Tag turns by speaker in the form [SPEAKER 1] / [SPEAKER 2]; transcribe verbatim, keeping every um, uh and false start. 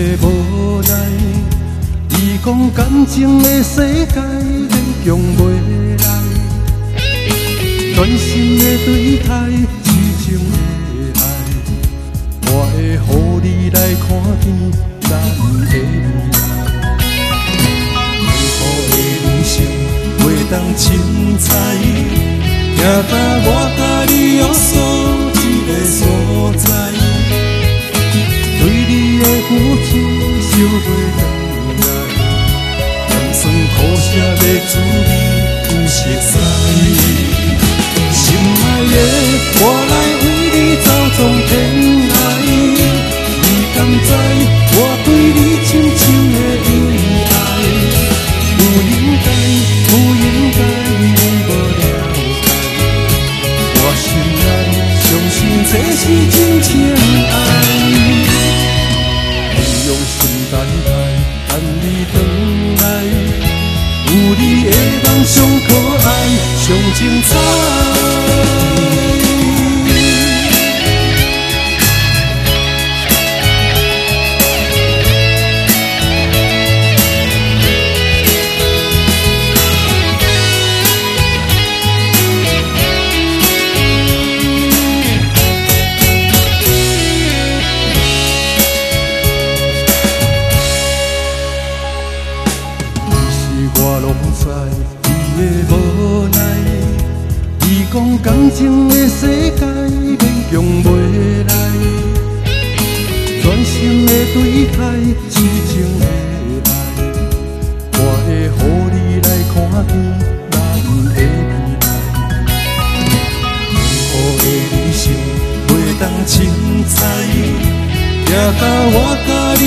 [SPEAKER 1] 的无奈，伊讲感情的世界勉强袂来，全心的对待，痴情的爱，我会予你来看见咱的未来。美好的人生袂当凊彩，行到我甲你约束一个所在。对你的付出收袂回来，甜酸苦涩的滋味有熟悉。心爱的，我来为你走纵天涯。你敢知我对你深深的意爱？不应该，不应该，你无了解。我心内相信这是真情爱。用心等待，等你回来，有你的梦上可爱，上精彩。我拢知伊的无奈，伊讲感情的世界勉强袂来，全心的对待，痴情的爱，我会予你来看见咱的未来。美好的人生袂当凊彩，行到我甲